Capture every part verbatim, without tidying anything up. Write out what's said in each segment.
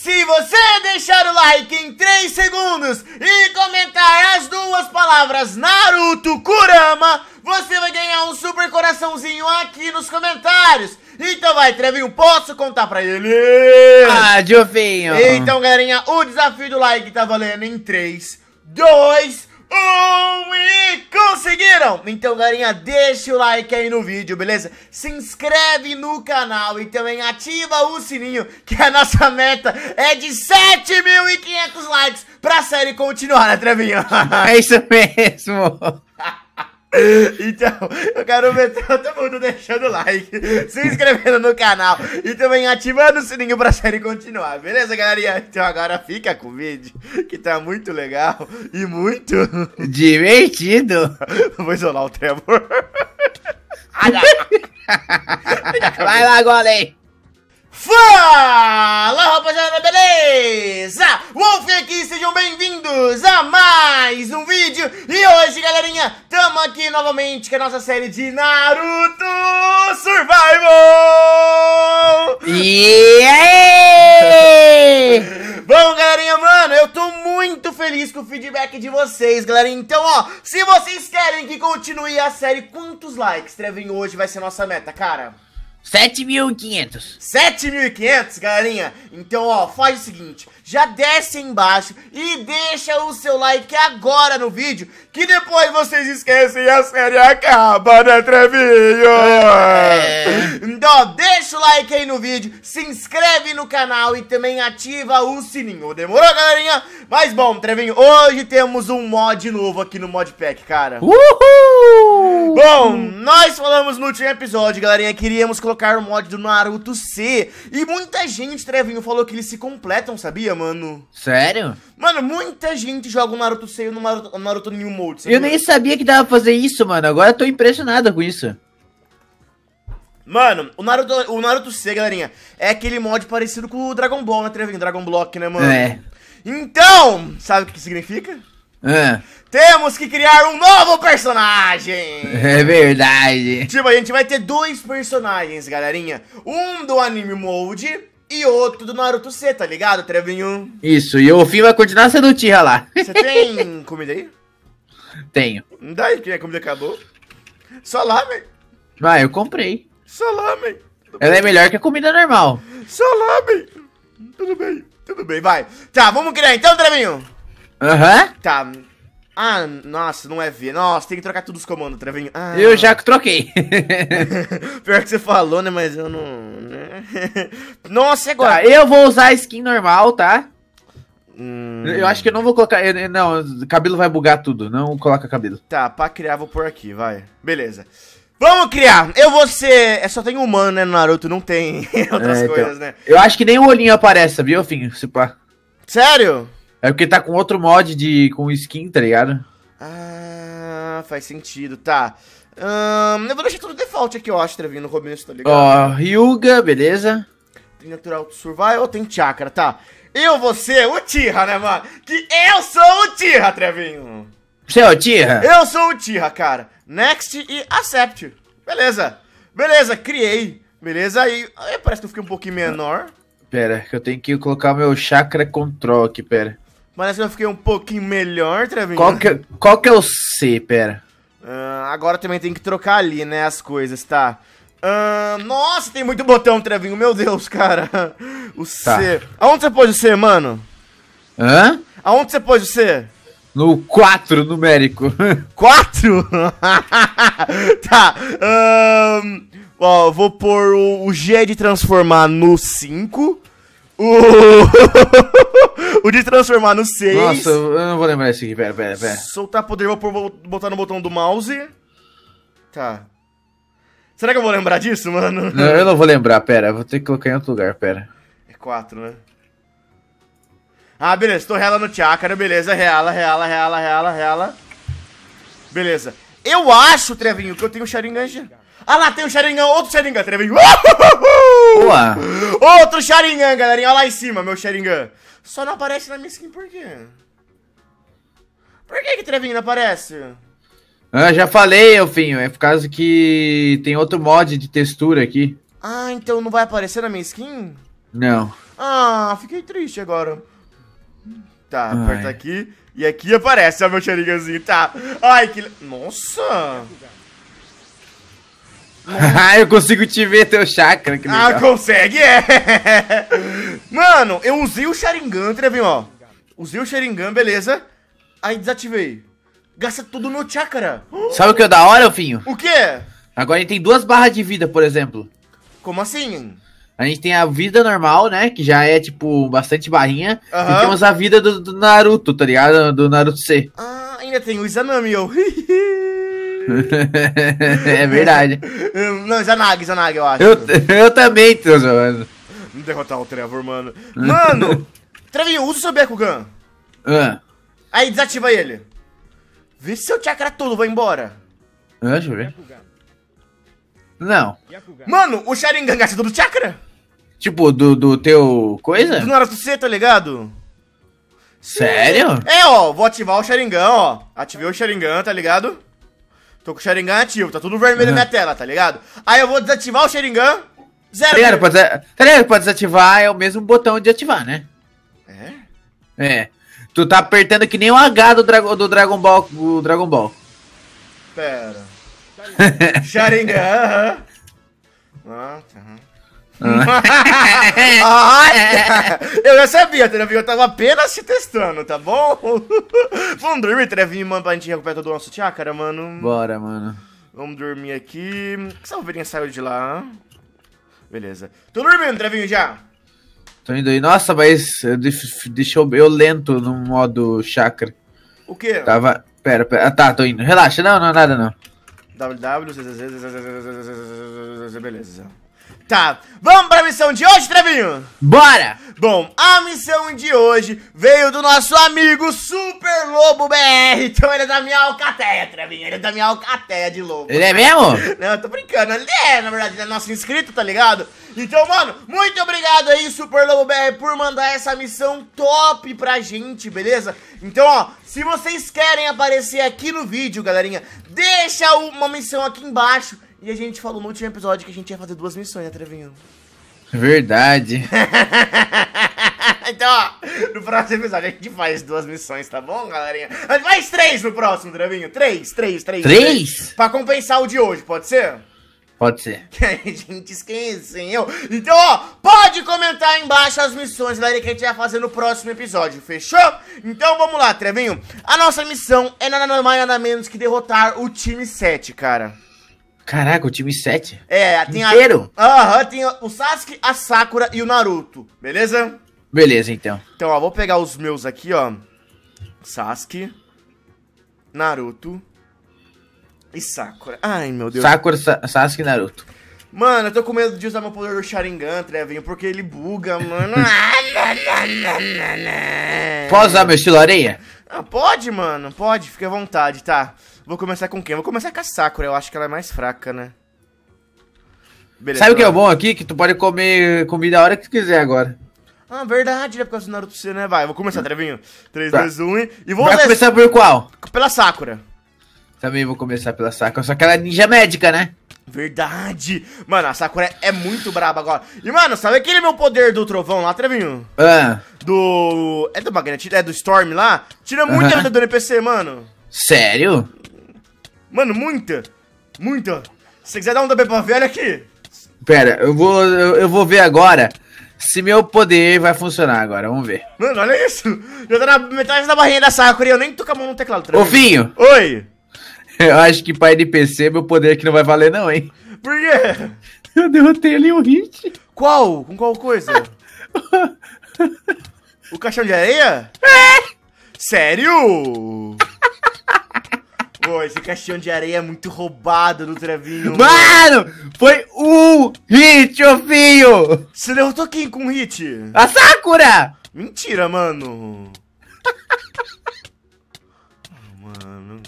Se você deixar o like em três segundos e comentar as duas palavras Naruto Kurama, você vai ganhar um super coraçãozinho aqui nos comentários. Então vai, Trevinho, posso contar pra ele? Ah, Diofinho. Então, galerinha, o desafio do like tá valendo em três, dois, um e conseguiram! Então, galerinha, deixa o like aí no vídeo, beleza? Se inscreve no canal e também ativa o sininho, que a nossa meta é de sete mil e quinhentos likes pra série continuar, né, Trevinho? É isso mesmo. Então, eu quero ver todo mundo deixando like, se inscrevendo no canal e também ativando o sininho pra série continuar, beleza, galerinha? Então agora fica com o vídeo, que tá muito legal e muito divertido. Vou isolar o Trevor. Vai lá, Golem. Fala, rapaziada, beleza? Wolf aqui, sejam bem-vindos a mais um vídeo. E hoje, galerinha, tamo aqui novamente com a nossa série de Naruto Survival. E aí? Bom, galerinha, mano, eu tô muito feliz com o feedback de vocês, galerinha. Então, ó, se vocês querem que continue a série, quantos likes, Trevinho, hoje vai ser nossa meta, cara? sete mil e quinhentos. sete mil e quinhentos, galerinha? Então, ó, faz o seguinte, já desce aí embaixo e deixa o seu like agora no vídeo, que depois vocês esquecem e a série acaba, né, Trevinho? É. Então, ó, deixa o like aí no vídeo, se inscreve no canal e também ativa o sininho. Demorou, galerinha? Mas bom, Trevinho, hoje temos um mod novo aqui no Modpack, cara. Uhul! Bom, nós falamos no último episódio, galerinha, queríamos colocar o mod do Naruto C. E muita gente, Trevinho, falou que eles se completam, sabia, mano? Sério? Mano, muita gente joga o Naruto C e o Naruto, o Naruto New Mode, sabia? Eu nem sabia que dava pra fazer isso, mano. Agora eu tô impressionado com isso. Mano, o Naruto, o Naruto C, galerinha, é aquele mod parecido com o Dragon Ball, né, Trevinho? Dragon Block, né, mano? É. Então, sabe o que significa? Ah, Temos que criar um novo personagem! é verdade. Tipo, a gente vai ter dois personagens, galerinha. Um do Anime Mode e outro do Naruto C, tá ligado, Trevinho? Isso, e o fim vai continuar sendo o Tira lá. Você tem comida aí? Tenho. Não dá aí, que a comida acabou. Só lá, velho. Ah, eu comprei. Só lá, velho. Ela é melhor que a comida normal. Só lá, velho. Tudo bem, tudo bem, vai. Tá, vamos criar então, Trevinho? Aham. Uhum. Tá. Ah, nossa, não é V. Nossa, tem que trocar todos os comandos, Trevinho. Ah. Eu já troquei. Pior que você falou, né? Mas eu não... né? Nossa, e agora? Tá, eu vou usar a skin normal, tá? Hum... Eu acho que eu não vou colocar... eu- Não, o cabelo vai bugar tudo. Não coloca cabelo. Tá, pra criar vou pôr aqui, vai. Beleza. Vamos criar. Eu vou ser... É, só tem humano, né, no Naruto. Não tem outras É, então, coisas, né? eu acho que nem o olhinho aparece, viu, Fim? Se pá. Sério? É porque tá com outro mod de... com skin, tá ligado? Ah, faz sentido, tá. Ahn, eu vou deixar tudo default aqui, eu acho, Trevinho, no começo, tá ligado? Ó, Ryuga, beleza. Tem natural survival, tem chakra, tá. Eu vou ser o Tira, né, mano? Que eu sou o Tira, Trevinho. Você é o Tira? Eu sou o Tira, cara. Next e accept. Beleza. Beleza, criei. Beleza, aí, aí parece que eu fiquei um pouquinho menor. Pera, que eu tenho que colocar o meu chakra control aqui, pera. Parece que eu fiquei um pouquinho melhor, Trevinho. Qual que, qual que é o C, pera? Ah, agora também tem que trocar ali, né, as coisas, tá? Ah, nossa, tem muito botão, Trevinho, meu Deus, cara. O Tá. C. Aonde você pôs o C, mano? Hã? Aonde você pôs o C? No quatro numérico. quatro? Tá. ahn, ó, vou pôr o, o G de transformar no cinco. O, o de transformar no seis. Nossa, eu não vou lembrar esse aqui, pera, pera, pera. Soltar poder, vou pôr, vou botar no botão do mouse. Tá. Será que eu vou lembrar disso, mano? Não, eu não vou lembrar, pera, vou ter que colocar em outro lugar, pera. É quatro, né? Ah, beleza, tô reala no chakra, beleza, reala, reala, reala, reala, reala. Beleza. Eu acho, Trevinho, que eu tenho o Sharingan já. Ah lá, tem o Sharingan, outro Sharingan, Trevinho. Boa! Outro Sharingan, galerinha, olha lá em cima, meu Sharingan. Só não aparece na minha skin, por quê? Por que que Trevinho não aparece? Ah, já falei, Elfinho, é por causa que tem outro mod de textura aqui. Ah, então não vai aparecer na minha skin? Não. Ah, fiquei triste agora. Tá, Ai. aperta aqui. E aqui aparece, ó, meu Sharinganzinho, tá. Ai, que... Nossa. Ah, eu consigo te ver teu chakra, que legal. Ah, consegue, é. Mano, eu usei o Sharingan, Trevinho, ó. Usei o Sharingan, beleza. Aí desativei. Gasta tudo no chakra. Sabe o que é da hora, Finho? O quê? Agora a gente tem duas barras de vida, por exemplo. Como assim? A gente tem a vida normal, né? Que já é, tipo, bastante barrinha. Aham. E temos a vida do, do Naruto, tá ligado? Do Naruto C. Ah, ainda tem o Izanami, eu. É verdade. Não, Izanagi, Izanagi, eu acho. Eu, eu também tô zoando. Vamos derrotar o Trevor, mano. Mano, Trevinho, usa o seu Byakugan. Ah, Aí desativa ele. Vê se seu chakra todo vai embora. ah, deixa eu ver. Não. Mano, o Sharingan gasta todo o chakra. Tipo, do, do teu coisa? Do Naruto C, tá ligado? Sério? É, ó, vou ativar o Sharingan, ó. Ativei o Sharingan, tá ligado? Tô com o Sharingan ativo, tá tudo vermelho na minha tela, tá ligado? Aí eu vou desativar o Sharingan. Zero. Tá ligado? Pra, desa- tá ligado? Pra desativar é o mesmo botão de ativar, né? É? É. Tu tá apertando que nem o H do, Drago, do Dragon Ball. Do Dragon Ball. Pera. Sharingan, aham. Ah, tá. Ah, eu já sabia, Trevinho, eu tava apenas te testando, tá bom? Vamos dormir, Trevinho, mano, pra gente recuperar todo o nosso chakra, mano. Bora, mano. Vamos dormir aqui. Por que essa ovelhinha saiu de lá? Beleza. Tô dormindo, Trevinho, já. Tô indo aí. Nossa, mas eu deix- deixou eu lento no modo chakra. O quê? Tava. Pera, pera. Ah, tá, tô indo. Relaxa, não, não, nada não. W W. Beleza. Tá, vamos pra missão de hoje, Trevinho? Bora! Bom, a missão de hoje veio do nosso amigo Super Lobo B R. Então ele é da minha alcateia, Trevinho. Ele é da minha alcateia de lobo. Ele é mesmo? Não, eu tô brincando. Ele é, na verdade, ele é nosso inscrito, tá ligado? Então, mano, muito obrigado aí, Super Lobo B R, por mandar essa missão top pra gente, beleza? Então, ó, se vocês querem aparecer aqui no vídeo, galerinha, deixa uma missão aqui embaixo. E a gente falou no último episódio que a gente ia fazer duas missões, né, Trevinho? Verdade. Então, ó, no próximo episódio a gente faz duas missões, tá bom, galerinha? A gente faz três no próximo, Trevinho. Três, três, três. Três? Pra compensar o de hoje, pode ser? Pode ser. Que a gente esqueceu. Então, ó, pode comentar aí embaixo as missões, galera, que a gente vai fazer no próximo episódio, fechou? Então vamos lá, Trevinho. A nossa missão é nada mais nada menos que derrotar o time sete, cara. Caraca, o time sete? É, tem Inteiro? a... Aham, tem o Sasuke, a Sakura e o Naruto, beleza? Beleza, então. Então, ó, vou pegar os meus aqui, ó. Sasuke, Naruto e Sakura. Ai, meu Deus. Sakura, Sa Sasuke e Naruto. Mano, eu tô com medo de usar meu poder do Sharingan, Trevinho, porque ele buga, mano. Posso usar meu estilo areia? Ah, pode, mano, pode, fica à vontade, tá. Vou começar com quem? Vou começar com a Sakura, eu acho que ela é mais fraca, né? Beleza. Sabe o que é vai. bom aqui? Que tu pode comer comida a hora que tu quiser agora. Ah, verdade, né? Por causa do Naruto C, né? Vai, vou começar, Trevinho. três, Tá. dois, um e... E vou Vai usar começar por qual? pela Sakura. Também vou começar pela Sakura, só que ela é ninja médica, né? Verdade. Mano, a Sakura é muito braba agora. E, mano, sabe aquele meu poder do trovão lá, Trevinho? Ah, Do... É do Magnetic, é do Storm lá? Tira muita Aham. vida do N P C, mano. sério? Mano, muita. Muita. Se você quiser dar um também pra ver, olha aqui. Pera, eu vou, eu, eu vou ver agora se meu poder vai funcionar agora, vamos ver. Mano, olha isso. Já tá na metade da barrinha da Sakura e eu nem tô com a mão no teclado. Ô, Finho, Oi. eu acho que pra N P C meu poder aqui não vai valer não, hein? Por quê? Eu derrotei ali um hit. Qual? Com qual coisa? O caixão de areia? É. Sério? Pô, esse caixão de areia é muito roubado do Trevinho. Mano, foi um hit, ô Finho! Você derrotou quem com hit? A Sakura! Mentira, mano. Mano.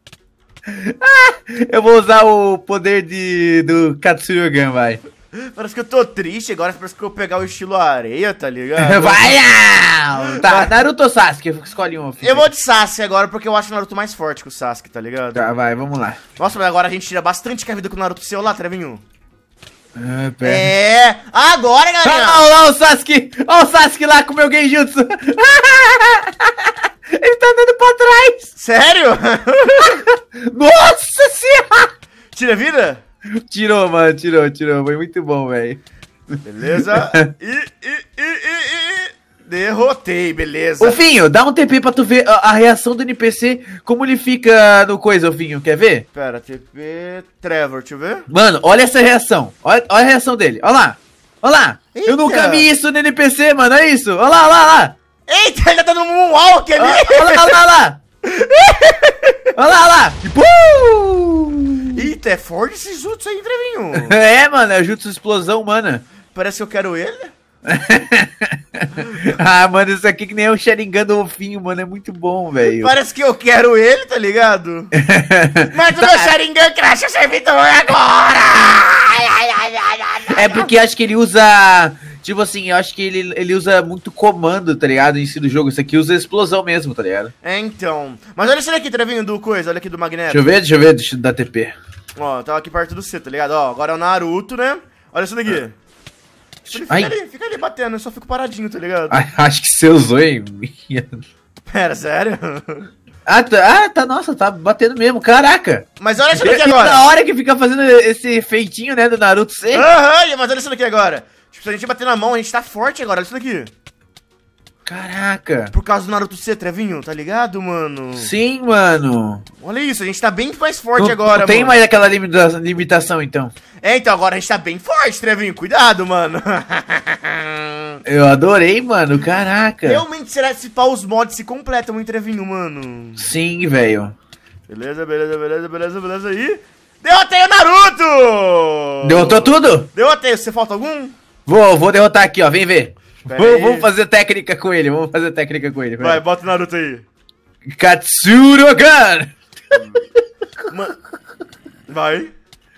Eu vou usar o poder de, do Katsuyogan, vai. Parece que eu tô triste agora, parece que eu vou pegar o estilo areia, tá ligado? Vai! Não! Tá, Naruto ou Sasuke? Escolhe um, filho. Eu vou de Sasuke agora, porque eu acho o Naruto mais forte que o Sasuke, tá ligado? Tá, vai, vamos lá. Nossa, mas agora a gente tira bastante que a vida com o Naruto seu lá, Trevinho. Ah, pera. É, agora, galera. Olha lá o Sasuke. Olha o Sasuke lá com o meu Genjutsu. Ele tá andando pra trás. Sério? Nossa senhora. Tira a vida? Tirou, mano, tirou, tirou. Foi muito bom, velho. Beleza. E, e, e, e, e. Derrotei, beleza. Ô, Finho, dá um T P pra tu ver a, a reação do N P C, como ele fica no coisa, ô Finho, quer ver? Pera, T P Trevor, deixa eu ver. Mano, olha essa reação. Olha, olha a reação dele. Olha lá. Olha lá. Eita. Eu nunca vi isso no N P C, mano. Olha isso. Olha lá, olha lá, olha lá. Eita, ele tá dando um moonwalk ali. Olha lá, olha lá, olha lá. Olha lá, olha lá. Uh! Eita, é forte esse jutsu aí, Trevinho. É, mano, é o Jutsu Explosão, mano. Parece que eu quero ele. Ah, mano, isso aqui que nem é o Sharingan do Ofinho, mano. É muito bom, velho. Parece que eu quero ele, tá ligado? Mas o meu Sharingan crash o servidor agora! Ai, ai, ai, ai, ai, É porque acho que ele usa... Tipo assim, eu acho que ele, ele usa muito comando, tá ligado? Em si do jogo. Isso aqui usa explosão mesmo, tá ligado? É, então. Mas olha isso daqui, Trevinho, do coisa. Olha aqui do Magneto. Deixa eu ver, deixa eu ver, deixa eu dar T P. Ó, tava aqui perto do C, tá ligado? Ó, agora é o Naruto, né? Olha isso daqui. Ele fica Ai. ali, fica ali batendo, eu só fico paradinho, tá ligado? Ah, acho que você usou, hein? Pera, sério? Ah tá, ah, tá, nossa, tá batendo mesmo, caraca. Mas olha isso daqui E agora. na hora que fica fazendo esse efeitinho, né, do Naruto C. Aham, mas olha isso daqui agora. Tipo, se a gente bater na mão, a gente tá forte agora, olha isso daqui. Caraca. Por causa do Naruto C, Trevinho, tá ligado, mano? Sim, mano. Olha isso, a gente tá bem mais forte Não, agora, não tem mano. mais aquela limita limitação, então. É, então agora a gente tá bem forte, Trevinho, cuidado, mano. Eu adorei, mano, caraca. Realmente, será que se pá, os mods se completam em Trevinho, mano? Sim, velho. Beleza, beleza, beleza, beleza, beleza aí. Derrotei o Naruto! Derrotou tudo? Derrotei, você falta algum? Vou, vou derrotar aqui, ó, vem ver. Pera Vamos, aí. vamos fazer técnica com ele, vamos fazer técnica com ele. Vai, Vai, bota o Naruto aí. Katsurogan! Ma- Vai.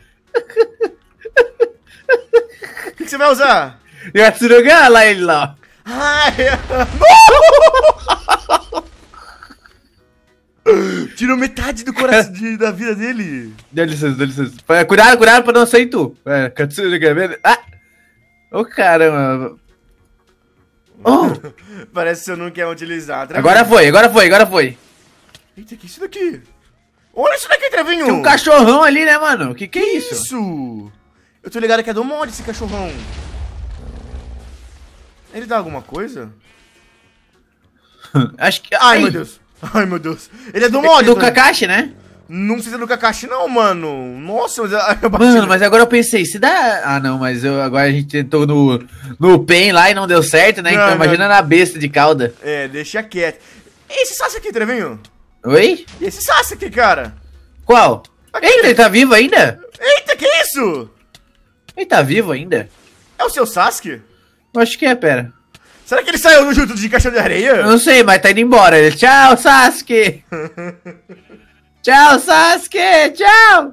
O que, que você vai usar? Katsurogan, lá ele lá, ó. Ai, tirou metade do coração de- da vida dele. Dá licença, dá licença. Vai, Cuidado, cuidado pra não sair tu. É, Katsurogan, beleza? Ah! Ô, caramba. Oh, Parece que você não quer utilizar. Trevinho. agora foi, agora foi, agora foi. Eita, que é isso daqui? Olha isso daqui, Trevinho. Tem um cachorrão ali, né, mano? Que que é isso? Isso? Eu tô ligado que é do mod esse cachorrão. Ele dá alguma coisa? Acho que... Ai, meu Deus. Ai, meu Deus. Ele é do mod. Do tá? Kakashi, né? Não sei se é do Kakashi, não, mano. Nossa, mas eu bati Mano, no- mas agora eu pensei, se dá... Ah, não, mas eu, agora a gente tentou no, no Pen lá e não deu certo, né? Não, Então não. imagina na besta de cauda. É, deixa quieto. E esse Sasuke aqui, Trevinho? Oi? E esse Sasuke aqui, cara? Qual? Aqui. Eita, ele tá vivo ainda? Eita, que isso? Ele tá vivo ainda? É o seu Sasuke? Eu acho que é, pera. Será que ele saiu no junto de caixão de areia? Eu não sei, mas tá indo embora. Ele, tchau, Sasuke! Tchau, Sasuke! Tchau!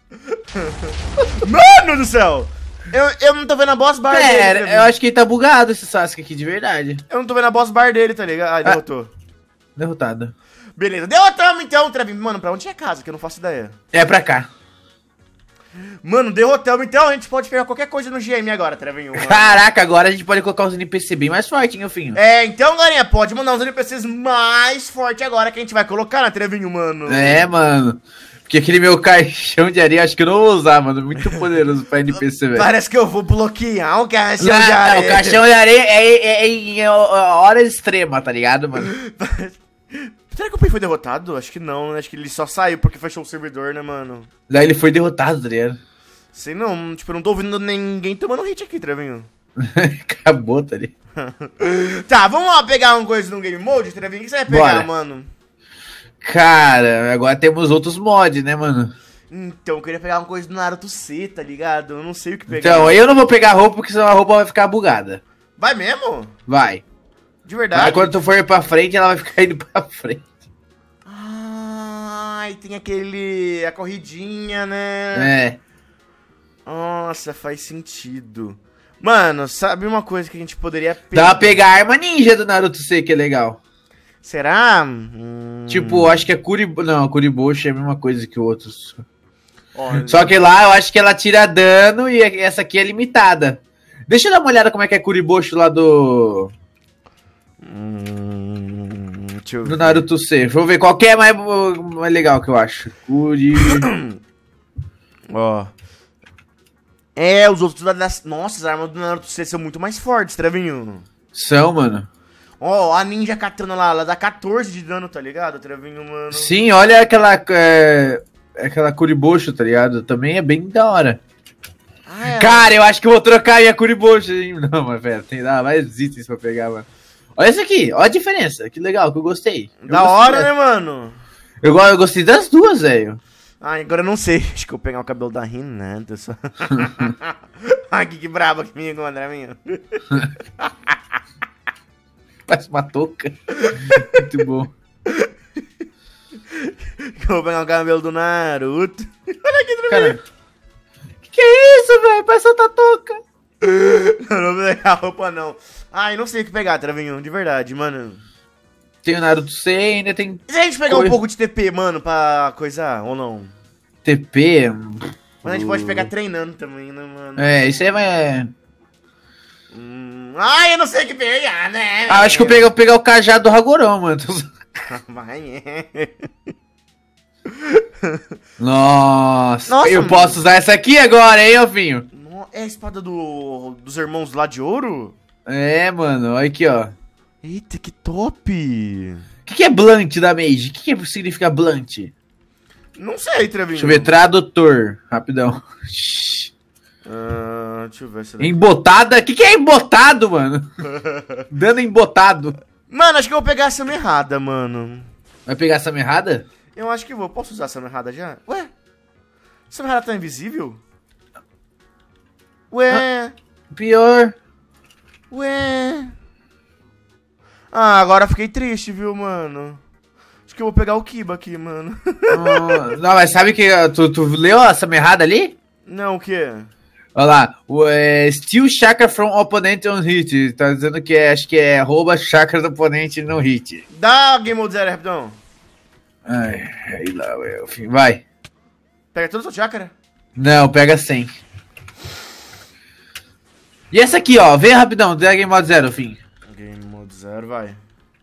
Mano do céu! Eu, eu não tô vendo a boss bar dele. Pera, Trevinho. eu acho que ele tá bugado esse Sasuke aqui, de verdade. Eu não tô vendo a boss bar dele, tá ligado? Ah, derrotou. Derrotado. Beleza, derrotamos então, Trevinho. Mano, pra onde é a casa? Que eu não faço ideia. É pra cá. Mano, derrotamos então. A gente pode pegar qualquer coisa no G M agora, Trevinho. mano. Caraca, agora a gente pode colocar os N P C bem mais fortes, hein, Finho? É, então, galerinha, pode mandar uns N P Cs mais fortes agora que a gente vai colocar na Trevinho, mano. É, mano. Porque aquele meu caixão de areia, acho que eu não vou usar, mano. Muito poderoso pra N P C, velho. Parece que eu vou bloquear o caixão de Ah, areia. o caixão de areia é, é, é em hora extrema, tá ligado, mano? Será que o Pen foi derrotado? Acho que não, né? Acho que ele só saiu porque fechou o servidor, né, mano? Daí ele foi derrotado, tá ligado? Sei não, tipo, eu não tô ouvindo ninguém tomando hit aqui, Trevinho. Acabou, tá ligado? Tá, vamos lá pegar uma coisa no Game Mode, Trevinho? O que você vai pegar, Bora. mano? Cara, agora temos outros mods, né, mano? Então, eu queria pegar uma coisa do Naruto C, tá ligado? Eu não sei o que pegar. Então, eu não vou pegar roupa porque senão a roupa vai ficar bugada. Vai mesmo? Vai. De verdade? Aí quando tu for pra frente, ela vai ficar indo pra frente. Ai, tem aquele... a corridinha, né? É. Nossa, faz sentido. Mano, sabe uma coisa que a gente poderia Dá pra pegar a arma ninja do Naruto C, que é legal. Será? Hum... Tipo, acho que é Kuribo... Não, Kuriboshi é a mesma coisa que outros. Olha. Só que lá eu acho que ela tira dano e essa aqui é limitada. Deixa eu dar uma olhada como é que é Kuriboshi lá do... Hum, deixa eu do ver. Naruto C. Vou ver qual que é mais, mais legal que eu acho. Kuri... Ó. É, os outros da... Nossa, as armas do Naruto C são muito mais fortes, Trevinho. São, mano. Ó, a Ninja Katana lá, ela dá quatorze de dano, tá ligado, Trevinho, mano? Sim, olha aquela... É... aquela Kuriboshi, tá ligado? Também é bem da hora. Ah, é. Cara, eu acho que eu vou trocar minha Kuriboshi, hein? Não, mas pera, tem ah, mais itens pra pegar, mano. Olha isso aqui, olha a diferença. Que legal, que eu gostei. Eu Da gostei hora, dessa. né, mano? Eu, go- eu gostei das duas, velho. Ah, agora eu não sei. Acho que eu vou pegar o cabelo da Renata só. Ai, que, que braba que me encontra, minha. Parece uma touca. Muito bom. Eu vou pegar o cabelo do Naruto. Olha aqui, Trevinho. Cara, que que é isso, velho? Parece outra touca. Eu não vou pegar a roupa, não. Ai, não sei o que pegar, Trevinho, de verdade, mano. Tem o Naruto C e ainda tem E se a gente pegar Coi- um pouco de T P, mano, pra coisar, ou não? T P. Mas a gente pode pegar treinando também, né, mano? É, isso aí vai... Hum... Ai, eu não sei o que pegar, né? Ah, acho que eu pegar, eu pegar o cajado do Hagorão, mano. Vai, é. Nossa, Nossa, eu mano. posso usar essa aqui agora, hein, Alfinho? No- É a espada do... dos irmãos lá de ouro? É, mano, olha aqui, ó. Eita, que top! O que, que é Blunt da Mage? O que, que significa Blunt? Não sei, Trevinho. Deixa eu ver, tradutor, rapidão. Ah, deixa eu ver se... Embotada? O que, que é embotado, mano? Dando embotado. Mano, acho que eu vou pegar essa errada, mano. Vai pegar essa errada? Eu acho que vou. Posso usar essa errada já? Ué? Essa errada tá invisível? Ué? Pior. Ué? Ah, agora fiquei triste, viu, mano? Acho que eu vou pegar o Kiba aqui, mano. Oh, não, mas sabe que uh, tu, tu leu essa errada ali? Não, o quê? Olha lá, o, é, steal chakra from opponent on hit. Tá dizendo que é, acho que é rouba chakra do oponente no hit. Dá Game Mode Zero, rapidão. Ai, aí lá, ué, enfim, vai. Pega toda a sua chácara. Não, pega cem. E essa aqui, ó, vem rapidão, dá game mode zero, fim. Game Mode Zero, vai.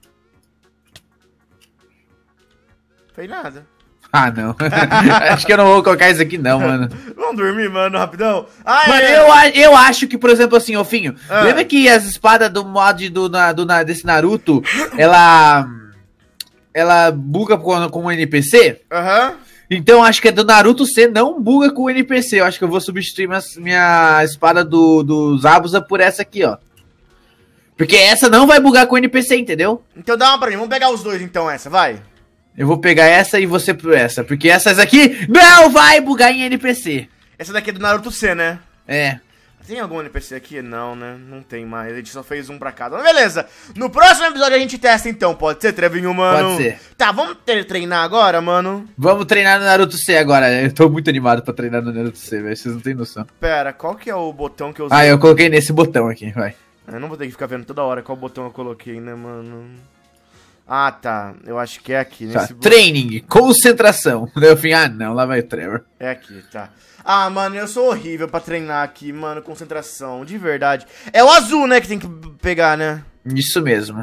Fez nada. Ah, não. Acho que eu não vou colocar isso aqui não, mano. Vamos dormir, mano, rapidão. Ai, Mano, é. eu, a- eu acho que, por exemplo, assim, ô Finho, Ah. lembra que as espadas do mod do, na- do, na- desse Naruto, ela... ela buga com, com o N P C? Aham. Então acho que a do Naruto C não buga com o N P C. Eu acho que eu vou substituir minha, minha espada do, do Zabuza por essa aqui, ó. Porque essa não vai bugar com o N P C, entendeu? Então dá uma pra mim. Vamos pegar os dois, então, essa, vai. Eu vou pegar essa e você por essa. Porque essas aqui não vai bugar em N P C. Essa daqui é do Naruto C, né? É. Tem algum N P C aqui? Não, né? Não tem mais. A gente só fez um pra cada. Mas beleza. No próximo episódio a gente testa então. Pode ser, Trevinho, mano? Pode ser. Tá, vamos ter, treinar agora, mano? Vamos treinar no Naruto C agora. Eu tô muito animado pra treinar no Naruto C, velho. Vocês não tem noção. Pera, qual que é o botão que eu usei? Ah, eu coloquei nesse botão aqui, vai. Eu não vou ter que ficar vendo toda hora qual botão eu coloquei, né, mano? Ah, tá. Eu acho que é aqui, Tá. nesse botão. Training, concentração. Daí eu falei, ah não, lá vai o Trevor. É aqui, tá. Ah, mano, eu sou horrível pra treinar aqui, mano. Concentração, de verdade. É o azul, né, que tem que pegar, né? Isso mesmo.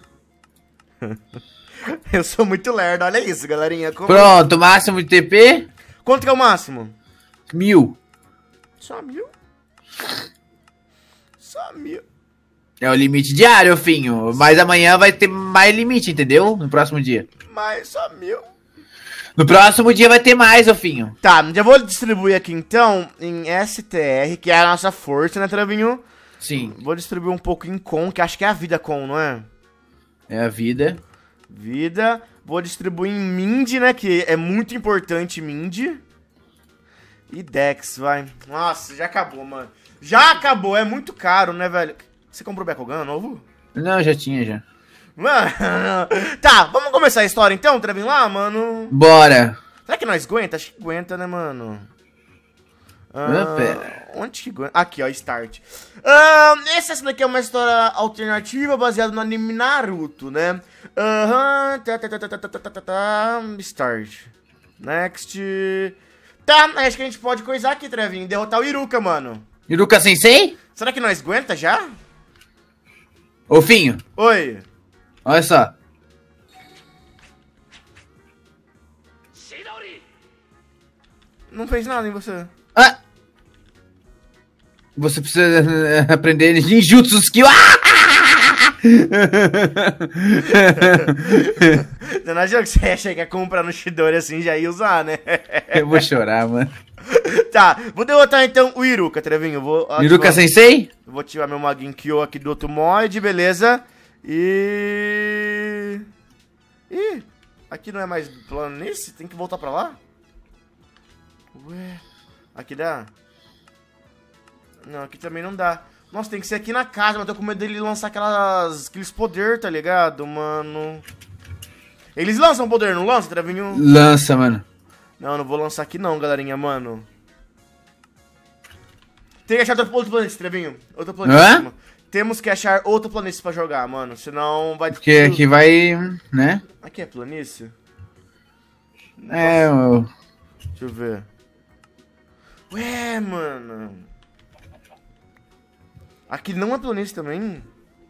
Eu sou muito lerdo, olha isso, galerinha. Como... Pronto, máximo de T P, Quanto que é o máximo? mil. Só mil? Só mil. É o limite diário, finho. Mas amanhã vai ter mais limite, entendeu? No próximo dia. Mas só mil. No próximo dia vai ter mais, ô finho. Tá, já vou distribuir aqui então em S T R, que é a nossa força, né, Travinho? Sim, Vou distribuir um pouco em com, que acho que é a vida com, não é? é a vida. Vida. Vou distribuir em Mind, né, que é muito importante Mind. E Dex, vai. Nossa, já acabou, mano. Já acabou, é muito caro, né, velho? Você comprou o Bakugan novo? Não, já tinha já. Mano, tá, vamos começar a história então, Trevin lá, mano? Bora. Será que nós aguenta? Acho que aguenta, né, mano? Ah, pera. Onde que aguenta? Aqui, ó, Start. Ah, essa daqui é uma história alternativa baseada no anime Naruto, né? Aham. Tá, tá, tá, tá, tá, tá, tá, tá, tá. Start. Next. Tá, acho que a gente pode coisar aqui, Trevinho. Derrotar o Iruka, mano. Iruka Sensei? Será que nós aguenta já? Ô, Finho. Oi. Olha só. Não fez nada em você. Ah! Você precisa aprender ninjutsu skill. Ah! Você não achou que você ia chegar a comprar no Chidori assim já ia usar, né? Eu vou chorar, mano. Tá, vou derrotar então o Iruka, Trevinho. Vou ativar- Iruka Sensei? Vou ativar meu Magin Kyo aqui do outro mod, beleza? E... Ih, aqui não é mais planície? Tem que voltar pra lá? Ué, aqui dá? Não, aqui também não dá. Nossa, tem que ser aqui na casa, mas eu tô com medo dele lançar aquelas, aqueles poder, tá ligado, mano? Eles lançam poder, não lançam, Trevinho? Lança, mano. Não, não vou lançar aqui não, galerinha, mano. Tem que achar outro, outro planeta, Trevinho. Outro planeta. Hã? Temos que achar outro planície pra jogar, mano. Senão vai... Porque aqui vai, né? Aqui é planície? É, o... Deixa eu ver. Ué, mano. Aqui não é planície também?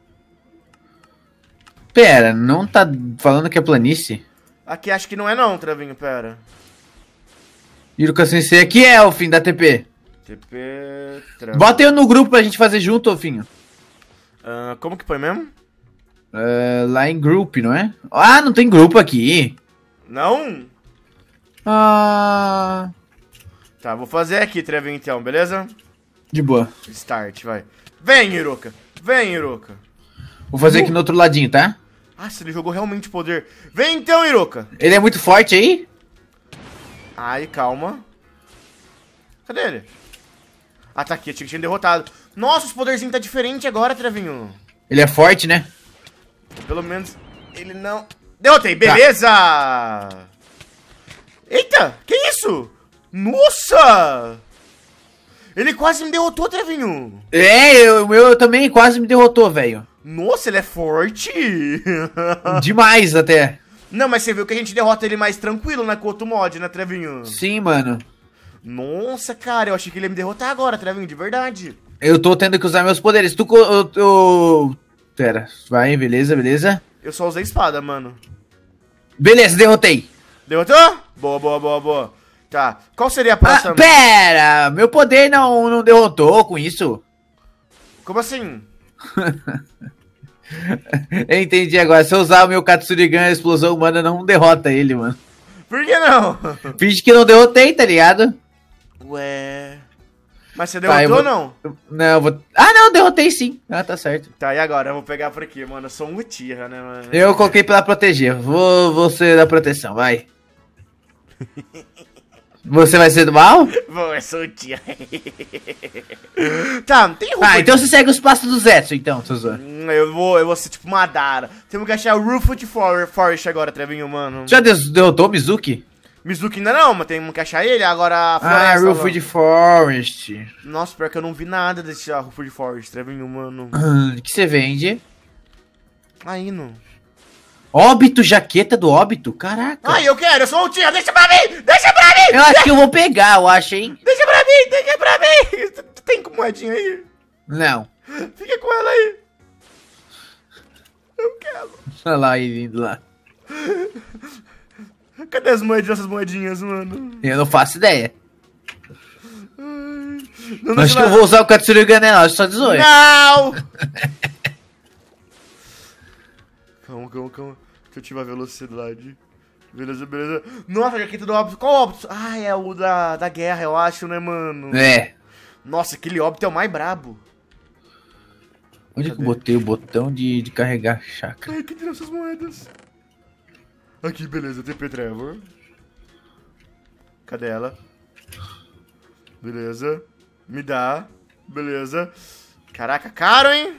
Pera, não tá falando que é planície? Aqui acho que não é não, Trevinho, pera. Iruka Sensei aqui é o fim da T P. T P... Trevinho. Bota eu no grupo pra gente fazer junto, ô Finho. Ah, como que foi mesmo? Uh, lá em group, não é? Ah, não tem grupo aqui. Não? Ah... Tá, vou fazer aqui, Trevinho, então, beleza? De boa. Start, vai. Vem, Iruka. Vem, Iruka. Vou fazer aqui no outro ladinho, tá? Ah, se ele jogou realmente poder. Vem então, Iruka. Ele é muito forte aí? Ai, calma. Cadê ele? Ah, tá aqui. Eu tinha que tinha derrotado. Nossa, os poderzinhos tá diferente agora, Trevinho. Ele é forte, né? Pelo menos ele não... Derrotei, beleza! Eita, que isso? Nossa! Ele quase me derrotou, Trevinho. É, eu- o meu também quase me derrotou, velho. Nossa, ele é forte. Demais até. Não, mas você viu que a gente derrota ele mais tranquilo, né? Com outro mod, né, Trevinho? Sim, mano. Nossa, cara, eu achei que ele ia me derrotar agora, Trevinho, de verdade. Eu tô tendo que usar meus poderes. Tu... co- Eu, eu... Pera, vai, beleza, beleza. Eu só usei espada, mano. Beleza, derrotei. Derrotou? Boa, boa, boa, boa. Tá, qual seria a Ah, próxima? pera, meu poder não, não derrotou com isso. Como assim? Eu entendi agora. Se eu usar o meu Katsurigan, a explosão humana não derrota ele, mano. Por que não? Finge que não derrotei, tá ligado? Ué... Mas você Tá, eu derrotou vou- ou não? Não, eu vou... Ah, não, derrotei sim. Ah, tá certo. Tá, e agora? Eu vou pegar por aqui, mano. Eu sou um Uchiha, né, mano? Eu coloquei pra proteger. Vou, vou ser da proteção, vai. Você vai ser do mal? Vou, eu sou o Uchiha. Tá, tem roupa Ah, então de... você segue os passos do Zetsu, então, tô zoando. Hum, Eu vou, eu vou ser tipo Madara. Temos que achar o Roofwood For- Forest agora, Trevinho, mano. Já des- derrotou o Mizuki? Mizuki ainda não, mas temos que achar ele. Agora a Ah, floresta, Roofwood mano. Forest. Nossa, pior que eu não vi nada desse Roofwood Forest, Trevinho, mano. Hum, que você vende? Aí, não. Óbito, jaqueta do óbito? Caraca. Ai, eu quero, eu sou o Uchiha, deixa pra mim! Deixa pra mim! Eu acho que eu vou pegar, eu acho, hein? Deixa pra mim, deixa pra mim! Tu- tu Tem com moedinha aí? Não. Fica com ela aí. Eu quero. Olha lá ele indo lá. Cadê as moedinhas, essas moedinhas, mano? Eu não faço ideia. Não, Acho que eu vou usar o Katsurigan nela, só de zoeira. Não! Calma, calma, calma. Deixa eu ativar a velocidade. Beleza, beleza. Nossa, a jaqueta do óbito. Qual óbito? Ah, é o da, da guerra, eu acho, né, mano? É. Nossa, aquele óbito é o mais brabo. Onde que eu botei o botão de, de carregar chakra? Ai, que tirou essas moedas? Aqui, beleza, T P Trevor. Cadê ela? Beleza. Me dá. Beleza. Caraca, caro, hein?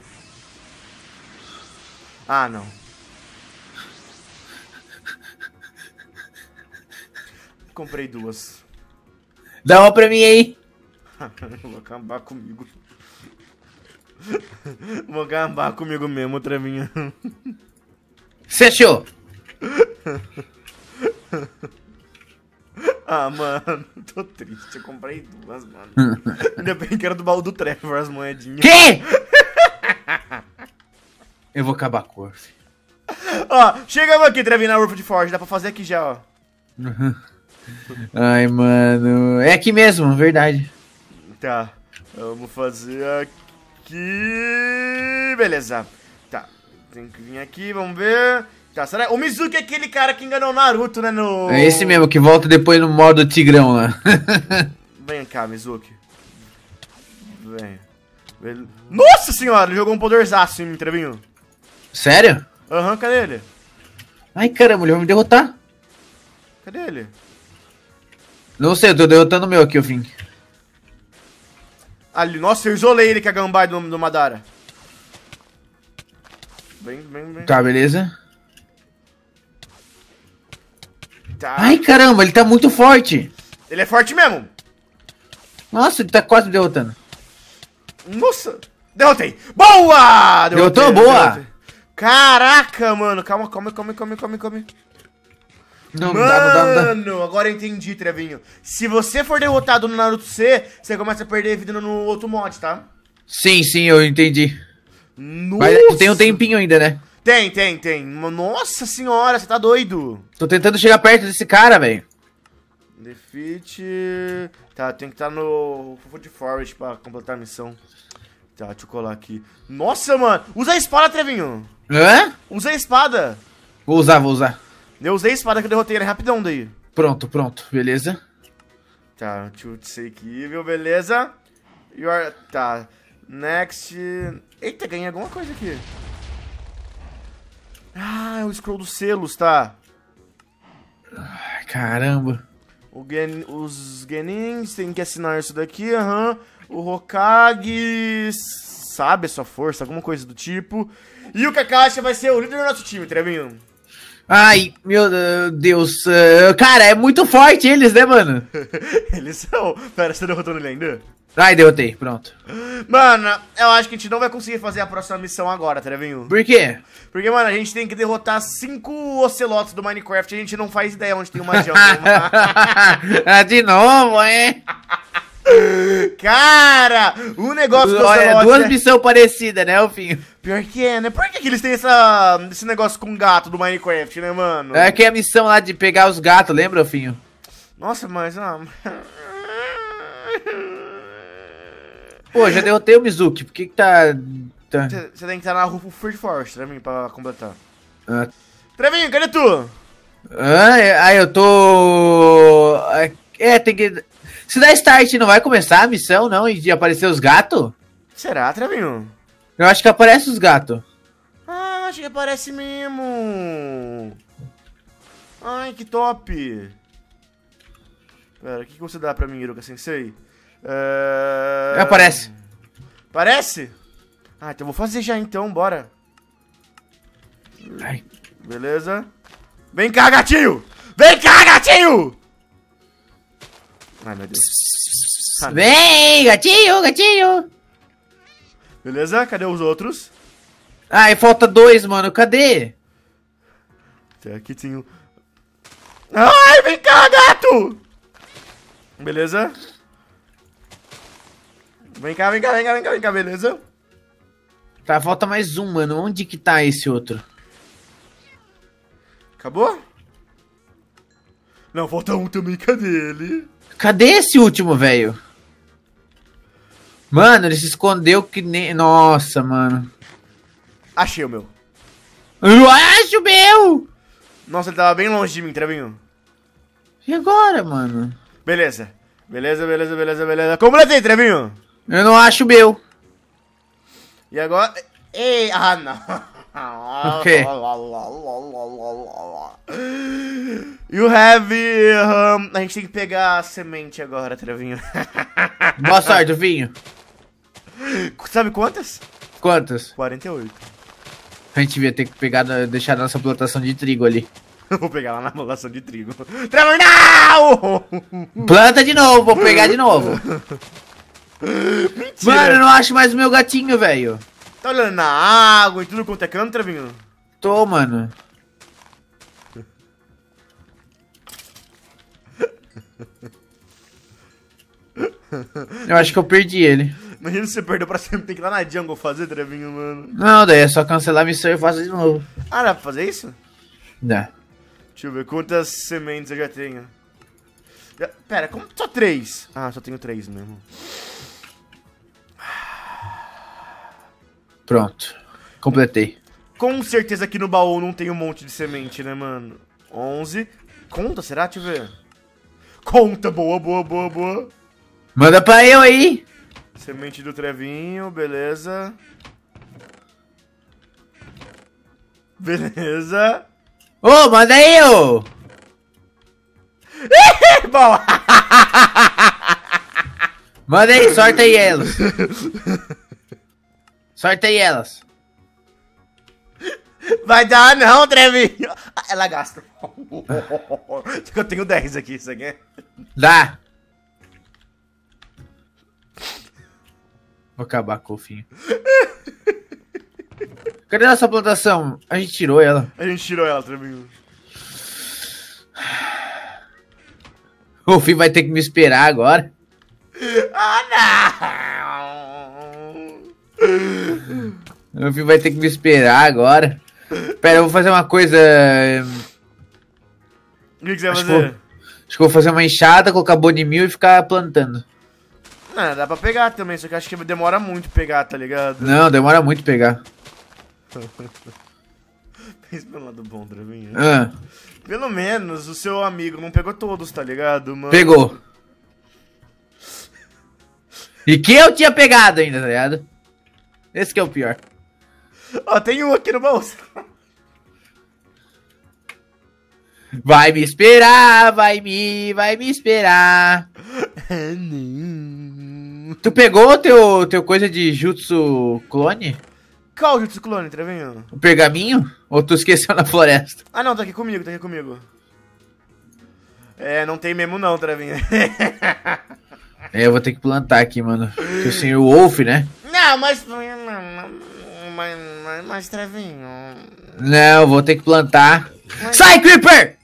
Ah, não. Comprei duas. Dá uma pra mim aí. Vou acabar comigo. Vou acabar comigo mesmo, Trevinha. Você achou? Ah, mano, tô triste. Eu comprei duas, mano. Ainda bem que era do baú do Trevor, as moedinhas. Que? Eu vou acabar a cor. Ó, chegamos aqui, Trevinho, na Urfa de Forge. Dá pra fazer aqui já, ó. Ai, mano. É aqui mesmo, verdade. Tá, vamos fazer aqui. Beleza. Tá, tem que vir aqui, vamos ver. Tá, será? O Mizuki é aquele cara que enganou o Naruto, né? No... É esse mesmo, que volta depois no modo tigrão lá. Vem cá, Mizuki. Vem. Bel... Nossa senhora, ele jogou um poderzaço em mim, Trevinho. Sério? Aham, uhum, cadê ele? Ai, caramba, ele vai me derrotar. Cadê ele? Não sei, eu tô derrotando o meu aqui, o fim. Ali, nossa, eu isolei ele que é a Gambai do, do Madara. Vem, vem, vem. Tá, beleza. Tá. Ai, caramba, ele tá muito forte. Ele é forte mesmo. Nossa, ele tá quase me derrotando. Nossa, derrotei. Boa! Derrotou? Boa! Derrotei. Caraca, mano. Calma, calma, calma, calma, calma, calma. Não, Mano, não dá, não dá, não dá. Agora eu entendi, Trevinho. Se você for derrotado no Naruto C, você começa a perder vida no outro mod, tá? Sim, sim, eu entendi. Nossa. Mas tem um tempinho ainda, né? Tem, tem, tem. Nossa senhora, você tá doido. Tô tentando chegar perto desse cara, velho. Defeat... Tá, tem que estar tá no Food Forest pra completar a missão. Tá, deixa eu colar aqui. Nossa, mano. Usa a espada, Trevinho. Hã? Usa a espada. Vou usar, vou usar. Eu usei a espada que eu derrotei ele rapidão daí. Pronto, pronto, beleza. Tá, chute aqui, viu? Beleza. Your... Tá. Next. Eita, ganhei alguma coisa aqui. Ah, é o scroll dos selos, tá? Ai, caramba. O gen... Os Genins tem que assinar isso daqui, aham. Uhum. O Hokage sabe a sua força, alguma coisa do tipo. E o Kakashi vai ser o líder do nosso time, Trevinho. Ai, meu Deus. Uh, cara, é muito forte eles, né, mano? Eles são. Pera, você tá derrotando ele ainda? Ai, derrotei, pronto. Mano, eu acho que a gente não vai conseguir fazer a próxima missão agora, Trevinho. Por quê? Porque, mano, a gente tem que derrotar cinco ocelotes do Minecraft e a gente não faz ideia onde tem uma jungle. De novo, é? Cara, o negócio do Olha, duas é... missões parecidas, né, Elfinho? Pior que é, né? Por que, que eles têm essa, esse negócio com gato do Minecraft, né, mano? É que é a missão lá de pegar os gatos, lembra, Elfinho? Nossa, mas... Ah... Pô, já derrotei o Mizuki, por que que tá... tá... Você tem que estar na rua Free Force, Trevinho, pra completar. Ah. Trevinho, cadê tu? Ah, é, ah, eu tô... É, tem que... Se dá start, não vai começar a missão, não? E de aparecer os gatos? Será, Trevinho? Eu acho que aparece os gatos. Ah, acho que aparece mesmo. Ai, que top. Pera, o que, que você dá pra mim, Iruka Sensei? É... Aparece. Parece? Ah, então vou fazer já então, bora. Ai. Beleza. Vem cá, gatinho! Vem cá, gatinho! Ai, meu Deus. Ah, Vem, gatinho, gatinho! beleza, cadê os outros? Ai, falta dois, mano, cadê? Tem aqui tem um... Ai, vem cá, gato! Beleza. Vem cá, vem cá, vem cá, vem cá, vem cá, beleza. Tá, falta mais um, mano. Onde que tá esse outro? Acabou? Não, falta um também, cadê ele? Cadê esse último, velho? Mano, ele se escondeu que nem... Nossa, mano. Achei o meu. Eu acho, meu! Nossa, ele tava bem longe de mim, Trevinho. E agora, mano? Beleza. Beleza, beleza, beleza, beleza. Completei, Trevinho. Eu não acho meu. E agora... Ei, ah, não. O quê? You have... Um, a gente tem que pegar a semente agora, Trevinho. Boa sorte, Vinho. Sabe quantas? Quantas? quarenta e oito. A gente devia ter que pegar, deixar nossa plantação de trigo ali. Vou pegar lá na plantação de trigo. Trevor, não! Planta de novo, vou pegar de novo. Mentira. Mano, eu não acho mais o meu gatinho, velho. Tá olhando na água e tudo quanto é canto, Trevinho? Tô, mano. Eu acho que eu perdi ele. Imagina se você perdeu pra sempre, tem que ir lá na jungle fazer, Trevinho, mano. Não, daí é só cancelar a missão e eu faço de novo. Ah, dá pra fazer isso? Dá. Deixa eu ver quantas sementes eu já tenho. Já... Pera, como só três? Ah, só tenho três mesmo. Pronto. Completei. Com certeza aqui no baú não tem um monte de semente, né, mano? onze. Conta, será? Deixa eu ver. Conta, boa, boa, boa, boa. Manda pra eu aí. Semente do Trevinho, beleza. Beleza. Ô, oh, manda aí, ô. Bom. Manda aí, sorta aí elas. Sorta aí elas. Vai dar não, Trevinho. Ela gasta. Eu tenho dez aqui, isso aqui. Dá. Vou acabar com o fim. Cadê nossa plantação? A gente tirou ela. A gente tirou ela, Trevinho. O fim vai ter que me esperar agora. Ah, não! O fim vai ter que me esperar agora. Pera, eu vou fazer uma coisa. O que, que você vai acho fazer? Que vou, acho que eu vou fazer uma enxada, colocar bonimil e ficar plantando. Não, dá pra pegar também, só que acho que demora muito pegar, tá ligado? Não, demora muito pegar. Pensa pelo lado bom, Trevinho. Ah, Pelo menos o seu amigo não pegou todos, tá ligado, mano? pegou. E que eu tinha pegado ainda, tá ligado? Esse que é o pior. Ó, tem um aqui no bolso. Vai me esperar, vai me, vai me esperar. É, não. Tu pegou o teu, teu coisa de jutsu clone? Qual Jutsu Clone, Trevinho? O pergaminho? Ou tu esqueceu na floresta? Ah, não, tá aqui comigo, tá aqui comigo. É, não tem mesmo não, Trevinho. É, eu vou ter que plantar aqui, mano. Porque o senhor Wolf, né? Não, mas... Mas, mas, mas Trevinho... Não, eu vou ter que plantar. Mas... Sai, Creeper!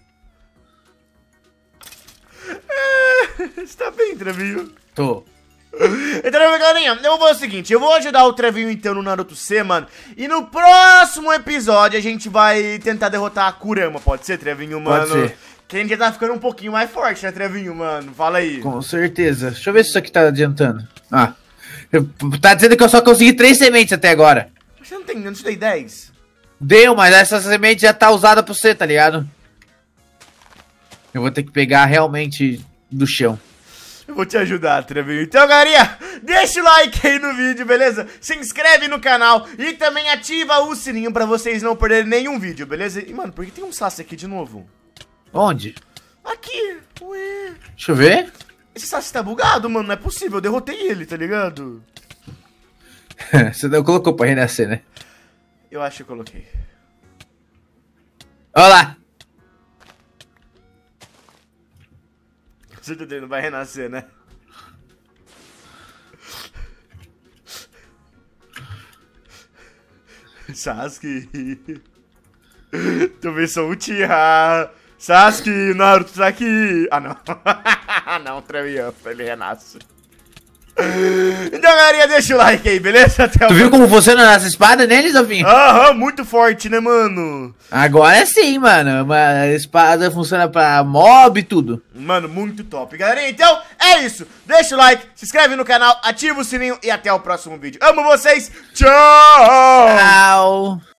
Você tá bem, Trevinho? Tô. Então, galerinha, eu vou fazer o seguinte, eu vou ajudar o Trevinho então no Naruto C, mano. E no próximo episódio a gente vai tentar derrotar a Kurama, pode ser, Trevinho, mano? Pode ser. Que a gente já tá ficando um pouquinho mais forte, né, Trevinho, mano? Fala aí. Com certeza. Deixa eu ver se isso aqui tá adiantando. Ah. Eu- Tá dizendo que eu só consegui três sementes até agora. Você não tem, eu não te dei dez? Deu, mas essa semente já tá usada pra você, tá ligado? Eu vou ter que pegar realmente do chão. Eu vou te ajudar, Trevinho. Então, galerinha, deixa o like aí no vídeo, beleza? Se inscreve no canal e também ativa o sininho pra vocês não perderem nenhum vídeo, beleza? E, mano, por que tem um Sassi aqui de novo? Onde? Aqui, ué. Deixa eu ver. Esse Sassi tá bugado, mano, não é possível, eu derrotei ele, tá ligado? Você não colocou pra renascer, né? Eu acho que eu coloquei. Olha lá. Com certeza ele não vai renascer, né? Sasuke. Tu vê só o Uchiha. Sasuke, Naruto tá aqui. Ah, não. Não, Trevinho, ele renasce. Então, galerinha, deixa o like aí, beleza? Até Tu o viu como funciona essa espada neles, Alvinho? Aham, muito forte, né, mano? Agora sim, mano. Uma espada funciona pra mob e tudo. Mano, muito top, galerinha. Então, é isso. Deixa o like, se inscreve no canal, ativa o sininho e até o próximo vídeo. Amo vocês. Tchau! Tchau.